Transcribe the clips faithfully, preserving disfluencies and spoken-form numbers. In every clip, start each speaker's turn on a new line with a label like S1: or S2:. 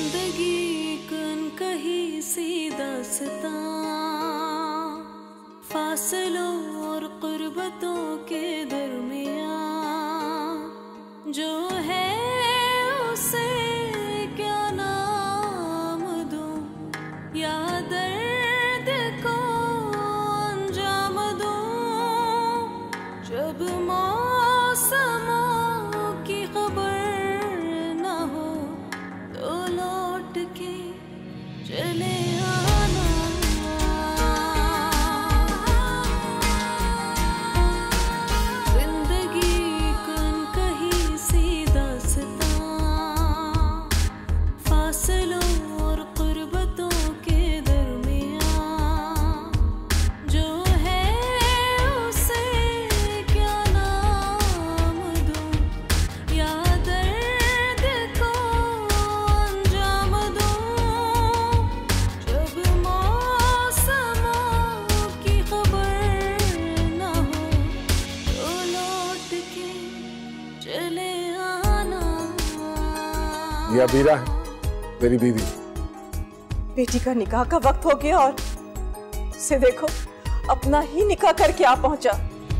S1: जिंदगी कन कहीं सी दास्तां, फासलों और कुर्बतों के दरमियां जो है उसे क्या नाम दूं, या दर्द को अंजाम दूं। जब मौसमों की खबर न हो तो लौट के चले आना। जिंदगी कन कहीं सी दास्तां, फासलों और कुर्बतों के दरमियां जो है उसे क्या नाम दूं, या दर्द को अंजाम दूं। जब मौसमों की खबर न हो तो लौट के चले आना।
S2: ये अबीरा है, मेरी बीवी।
S3: बेटी का निकाह का वक्त हो गया और उसे देखो अपना ही निकाह करके आ पहुंचा।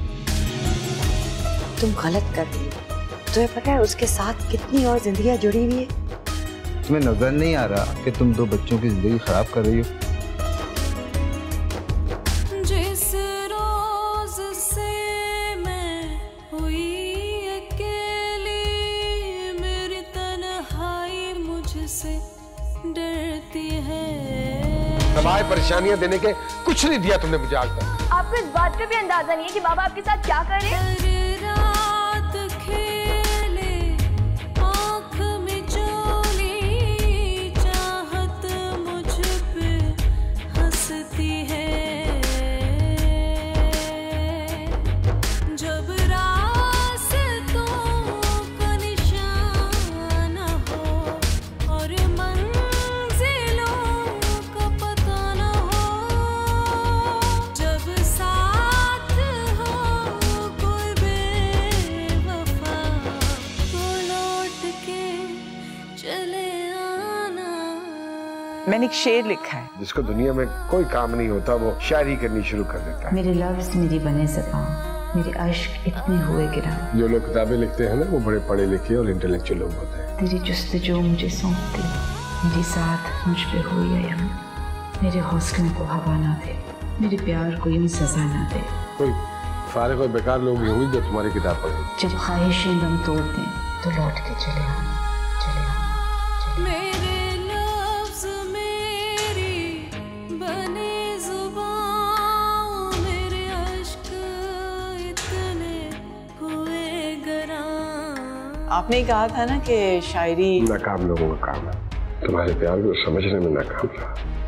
S4: तुम गलत कर रही हो। तुम्हें पता है उसके साथ कितनी और जिंदगियां जुड़ी हुई है।
S5: तुम्हें नजर नहीं आ रहा कि तुम दो बच्चों की जिंदगी खराब कर रही हो?
S1: जिस रोज से मैं हुई अकेली, मेरी तन्हाई मुझसे डरती है।
S2: सवाए परेशानियां देने के कुछ नहीं दिया तुमने मुझे आज तक।
S6: आपको इस बात का भी अंदाजा नहीं है कि बाबा आपके साथ क्या कर रहे हैं?
S1: हर रात खेले आँख में चोली, चाहत मुझ पे हंसती है। जब रास्तों का निशान हो और मंजिलों का पता न हो, जब साथ हो कोई बेवफा तो लौट के चले आना।
S3: मैंने एक शेर लिखा है।
S2: जिसको दुनिया में कोई काम नहीं होता वो शायरी करनी शुरू कर देता है।
S7: मेरे लफ्ज मेरी बने ज़बां, मेरे अश्क इतने हुए गिरा।
S2: जो लोग किताबें लिखते हैं ना वो बड़े पढ़े लिखे और इंटेलेक्चुअल लोग होते हैं।
S7: तेरी जुस्तजू मुझे सौंपती, मेरी साथ मुझ पे हुई है यम। मेरे हौसले को हवा ना दे, मेरे प्यार को यूं सजा ना दे।
S2: कोई फारिग और बेकार लोग नहीं होंगे जो तुम्हारी किताब पढ़ेंगे।
S7: जब ख्वाहिशें दम तोड़ दें तो लौट के चले आना, चले आना।
S1: मेरे लफ्ज मेरी बने ज़ुबां, मेरे अश्क इतने हुए गरां।
S3: आपने ही कहा था ना कि शायरी
S2: नाकाम लोगों का काम है, तुम्हारे प्यार को समझने में नाकाम था।